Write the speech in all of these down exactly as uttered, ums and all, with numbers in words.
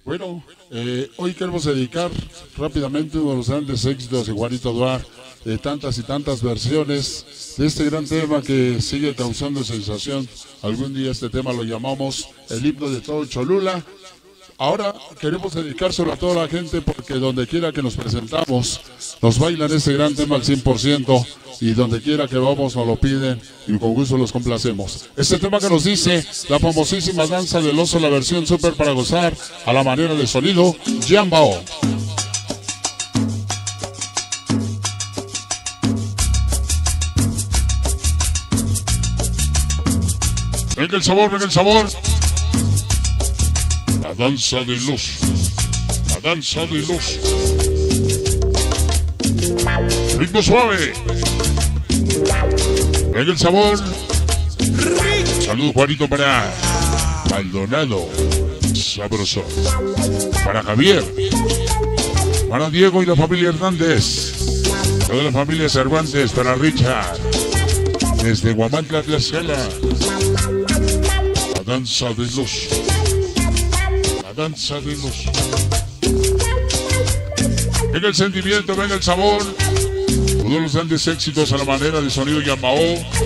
Bueno, eh, hoy queremos dedicar rápidamente uno de los grandes éxitos de Juanito Duarte, de tantas y tantas versiones de este gran tema que sigue causando sensación. Algún día este tema lo llamamos el himno de todo Cholula. Ahora queremos dedicárselo a toda la gente porque donde quiera que nos presentamos, nos bailan este gran tema al cien por ciento y donde quiera que vamos nos lo piden y con gusto los complacemos. Este tema que nos dice la famosísima danza del oso, la versión súper para gozar a la manera de sonido Yambao. Venga el sabor, venga el sabor. La danza de luz, la danza de luz. Ritmo suave. Venga el sabor. Saludos Juanito para Maldonado, sabroso. Para Javier, para Diego y la familia Hernández. Toda la familia Cervantes, para Richard. Desde Huamantla, Tlaxcala. La danza de luz. Danza de luz. Venga el sentimiento, venga el sabor. Todos los grandes éxitos a la manera de sonido Yambao.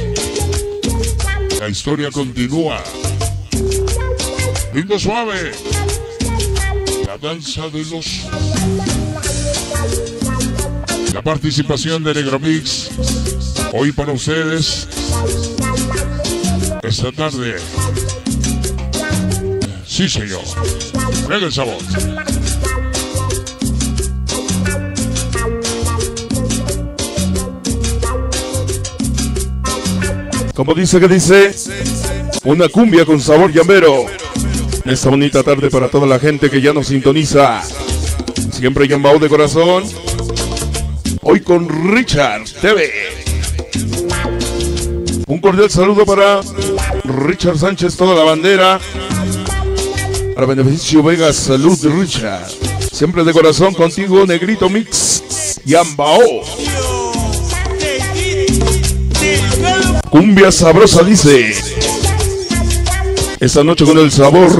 La historia continúa. Lindo suave. La danza de luz. La participación de Negromix. Hoy para ustedes. Esta tarde. Sí, señor. Venga el sabor. Como dice que dice, una cumbia con sabor llambero. Esta bonita tarde para toda la gente que ya nos sintoniza. Siempre Yambao de corazón. Hoy con Richard T V. Un cordial saludo para Richard Sánchez, toda la bandera. Para beneficio Vega, salud Richard. Siempre de corazón contigo, Negrito Mix, Yambao. Cumbia sabrosa dice. Esta noche con el sabor.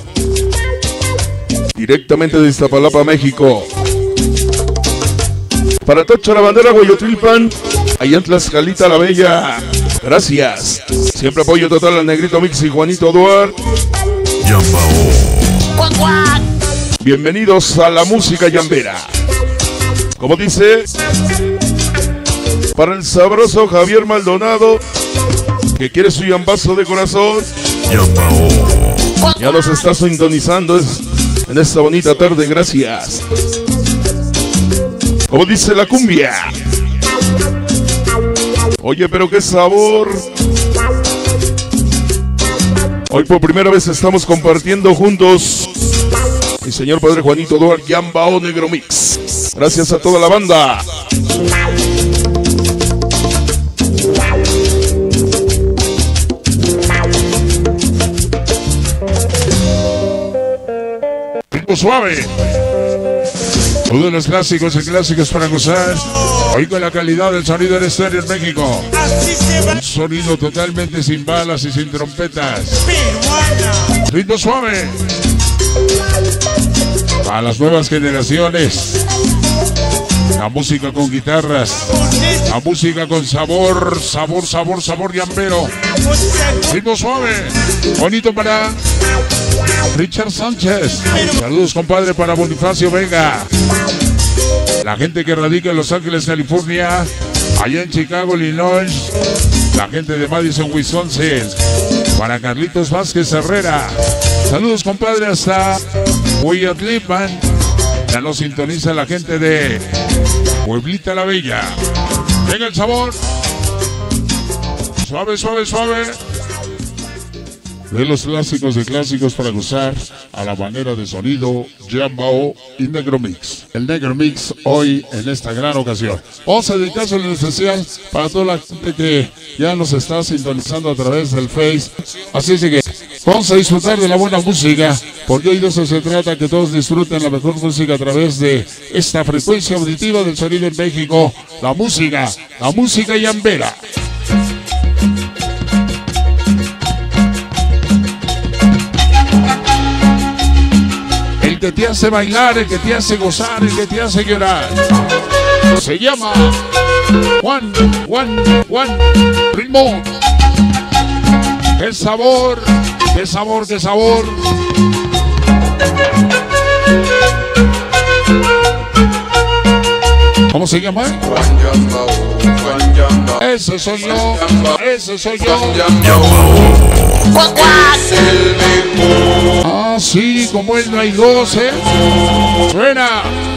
Directamente de Iztapalapa, México. Para Tocha la bandera, Guayotilpan. Allá en Tlaxcalita la Bella. Gracias. Siempre apoyo total al Negrito Mix y Juanito Duarte. Yambao. Bienvenidos a la música llambera. Como dice, para el sabroso Javier Maldonado, que quiere su yambazo de corazón. Yambao. Ya nos está sintonizando en esta bonita tarde, gracias. Como dice la cumbia. Oye, pero qué sabor. Hoy por primera vez estamos compartiendo juntos mi señor padre Juanito Duarte, Yambao Negromix. Gracias a toda la banda. Ritmo suave. Todos los clásicos y clásicos para gozar. Hoy con la calidad del sonido del estéreo en México. Un sonido totalmente sin balas y sin trompetas. Ritmo suave. Para las nuevas generaciones. La música con guitarras. La música con sabor, sabor, sabor, sabor llambero. Ritmo suave. Bonito para Richard Sánchez. Saludos, compadre, para Bonifacio Vega. La gente que radica en Los Ángeles, California. Allá en Chicago, Illinois. La gente de Madison, Wisconsin. Para Carlitos Vázquez Herrera. Saludos, compadre, hasta Huayatlipan. Ya nos sintoniza la gente de Pueblita la Bella. Venga el sabor. Suave, suave, suave. De los clásicos de clásicos para gozar a la manera de sonido Yambao y Negromix. El Negromix hoy en esta gran ocasión. Vamos a dedicarse en especial para toda la gente que ya nos está sintonizando a través del Face. Así es que vamos a disfrutar de la buena música, porque hoy de eso se trata, que todos disfruten la mejor música a través de esta frecuencia auditiva del sonido en México. La música, la música yambera. que te hace bailar, el que te hace gozar, el que te hace llorar. Se llama Juan, Juan, Juan Ritmo. ¡Qué sabor! ¡Qué sabor, qué sabor! ¿Cómo se llama? Ese soy yo, ese soy yo. Ah, sí, como él no hay goce. Suena.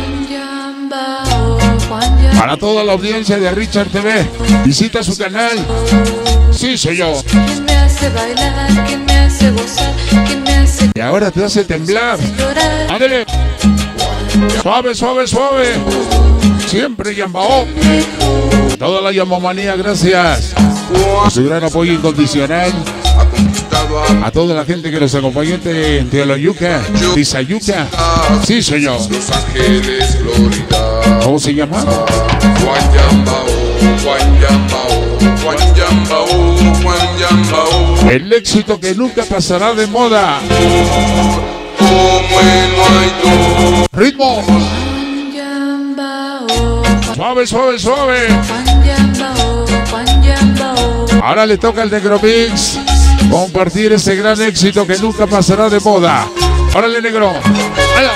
Para toda la audiencia de Richard T V, visita su canal. Sí, soy yo. ¿Quién me hace bailar? ¿Quién me hace gozar? ¿Quién me hace Y ahora te hace temblar. llorar? Ándale. Suave, suave, suave. Siempre Yambao. Toda la Yambomanía, gracias por su gran apoyo incondicional. A toda la gente que nos acompañó en Teoloyuca, Tizayuca. Sí, señor. Los Ángeles, Florida. ¿Cómo se llama? Juan Yambao, Juan Yambao, Juan Yambao, Juan Yambao. El éxito que nunca pasará de moda. Como él no hay dos. Ritmo. Juan Yambao, Suave, suave, suave. Juan Yambao, Juan Yambao. Ahora le toca al Negromix compartir ese gran éxito que nunca pasará de moda. Órale, negro. ¡Hala!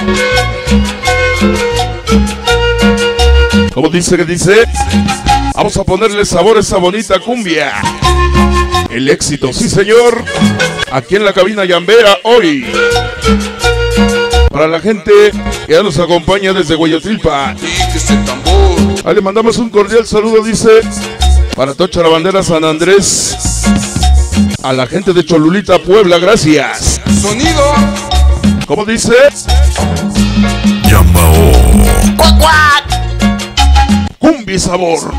Como dice que dice, vamos a ponerle sabor a esa bonita cumbia. El éxito, sí señor, aquí en la cabina Yambera hoy. Para la gente que ya nos acompaña desde Guayotrilpa, Y que ese tambor. ahí le mandamos un cordial saludo, dice, para Tocha la Bandera San Andrés, a la gente de Cholulita, Puebla, gracias. Sonido. Como dice, Yambao. cumbia y sabor.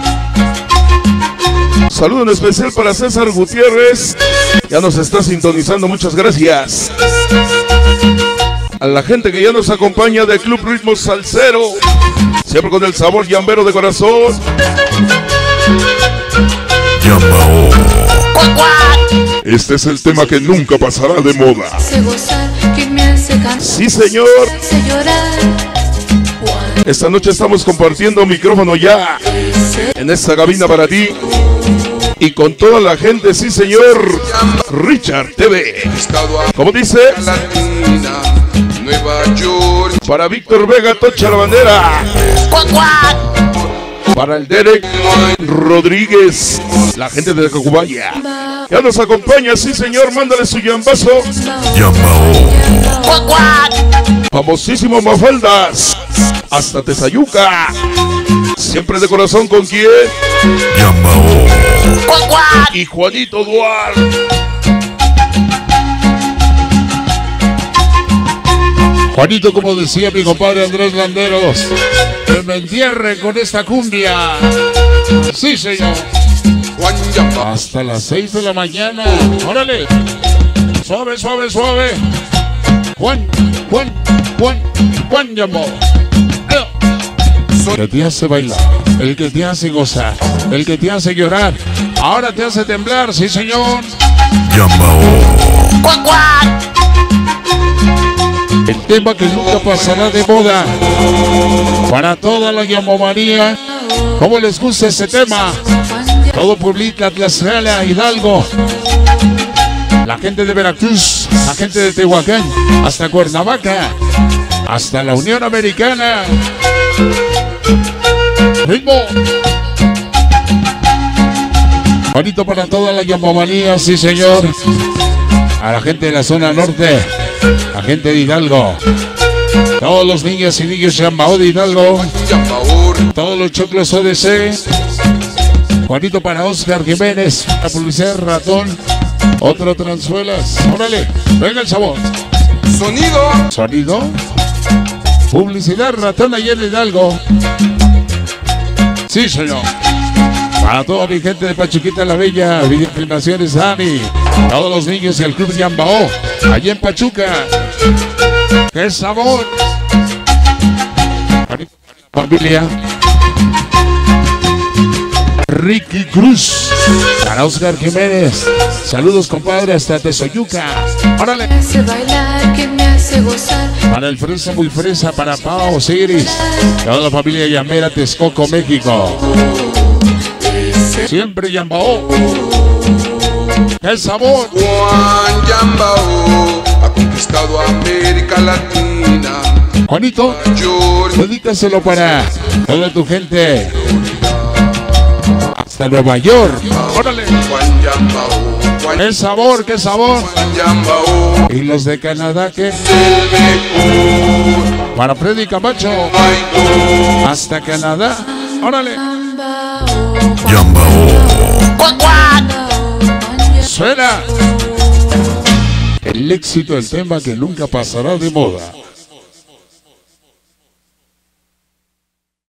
Saludo en especial para César Gutiérrez, ya nos está sintonizando, muchas gracias. A la gente que ya nos acompaña de Club Ritmo Salsero, siempre con el sabor yambero de corazón. Yambao. Este es el tema que nunca pasará de moda. Hace gozar, ¿quién me hace cantar? Sí, señor. Hace llorar. Juan Esta noche estamos compartiendo micrófono ya en esta cabina para ti y con toda la gente, sí, señor. Richard T V. Estado a Como dice, Latina, Nueva York. para Víctor Vega, Tocha la Bandera. Para el Derek Rodríguez, la gente de Cacubaya. Ya nos acompaña, sí, señor. Mándale su yambazo. Yambao. Famosísimo Mafaldas, hasta Tezayuca. Siempre de corazón, ¿con quién? Yambao. Y Juanito Duarte. Juanito, como decía mi compadre Andrés Landeros, que me entierre con esta cumbia. Sí, señor. Juan Yambao. Hasta las seis de la mañana. Órale. Suave, suave, suave. Juan, Juan, Juan, Juan Yambao. El que te hace bailar, el que te hace gozar, el que te hace llorar, ahora te hace temblar, sí señor. Yambao. El tema que nunca pasará de moda. Para toda la Yambomanía, ¿cómo les gusta ese tema? Todo Pueblita, Tlaxcala, Hidalgo, la gente de Veracruz, la gente de Tehuacán, hasta Cuernavaca, hasta la Unión Americana. Ritmo. Bonito para toda la Yambomanía, sí señor. A la gente de la zona norte, la gente de Hidalgo, todos los niños y niños Yambao de Hidalgo, Yambao. todos los choclos O D C. Juanito para Oscar Jiménez, la publicidad Ratón, otro Transuelas. Órale, venga el sabor. Sonido. Sonido. Publicidad Ratón allá en Hidalgo. Sí, señor. Para toda mi gente de Pachuquita la Bella, Videofilmaciones Dani, todos los niños y el Club Yambao, allá en Pachuca. ¡Qué sabor! Familia. Ricky Cruz. Para Oscar Jiménez. Saludos, compadre, hasta Tezoyuca. ¡Órale! me hace bailar, ¿quién me hace gozar? Para el fresa muy fresa, para Pao Osiris, toda la familia Yambera, Texcoco, México. Siempre Yambao. El sabor. Juan Yambao ha conquistado América Latina. Juanito, Mayor dedícaselo para toda tu gente. Hasta Nueva York. Órale. Juan Yambao. Juan El sabor, qué sabor. Juan Yambao. Y los de Canadá, que El mejor. para Freddy Camacho. Ay, no. Hasta Canadá. Órale. Yambao. Suena el éxito del tema que nunca pasará de moda.